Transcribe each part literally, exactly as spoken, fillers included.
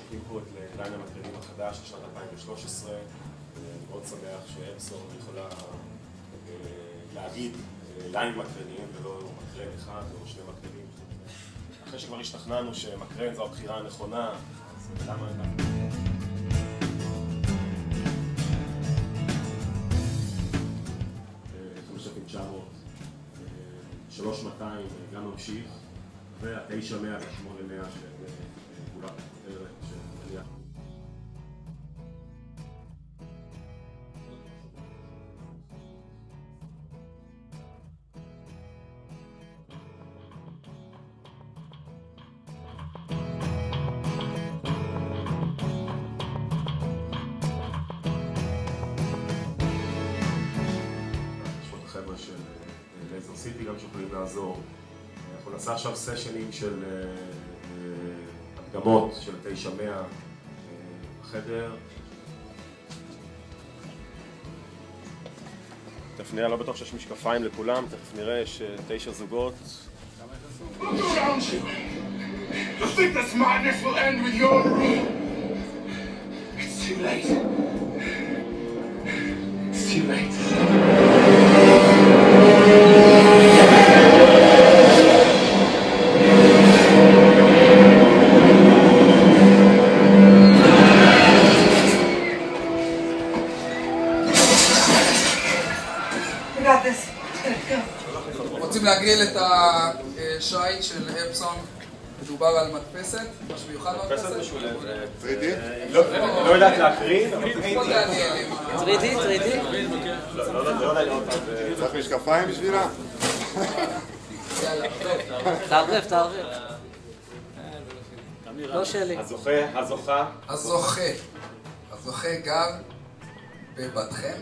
משווקים פה את ליין המקרנים החדש לשנת אלפיים ושלוש עשרה. אני מאוד שמח שאפסון יכולה להגיד ליין מקרנים ולא מקרן אחד או שני מקרנים. אחרי שכבר השתכנענו שמקרן זו הבחירה הנכונה, אז למה אנחנו? חמשת אלפים תשע מאות, שלוש אלף מאתיים גם ממשיך, וה-תשע מאה ושמונה מאה של כולה כותרת של עלייה. של לייזר סיטי גם שיכולים לעזור. אנחנו נעשה עכשיו סשנים של הקדמות של תשע מאה בחדר. תכף נראה, לא בטוח שיש משקפיים לכולם, תכף נראה יש תשע זוגות. You think this madness will end with your rule? It's too late. It's too late. רוצים להגריל את השייט של אפסון, מדובר על מדפסת, משהו מיוחד מדפסת? מדפסת משולבת. תרי די? לא יודעת להקרין, אבל תרי די. תרי די? לא יודע. צריך משקפיים בשבילה? תערב, תערב. לא שלי. הזוכה, הזוכה. הזוכה. הזוכה גר בבתכם.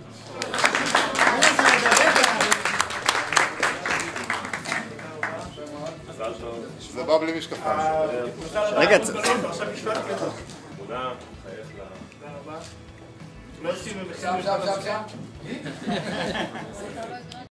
זה בא בלי משקפיים. רגע, תמונה, חייך לה. שם, שם, שם, שם.